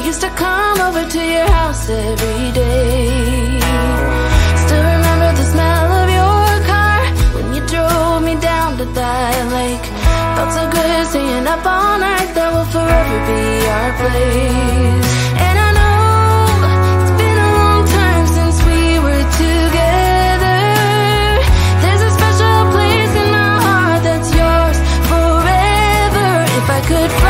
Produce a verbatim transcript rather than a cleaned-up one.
used to come over to your house every day. Still remember the smell of your car when you drove me down to that lake. Felt so good staying up all night, that will forever be our place. And I know it's been a long time since we were together. There's a special place in my heart that's yours forever. If I could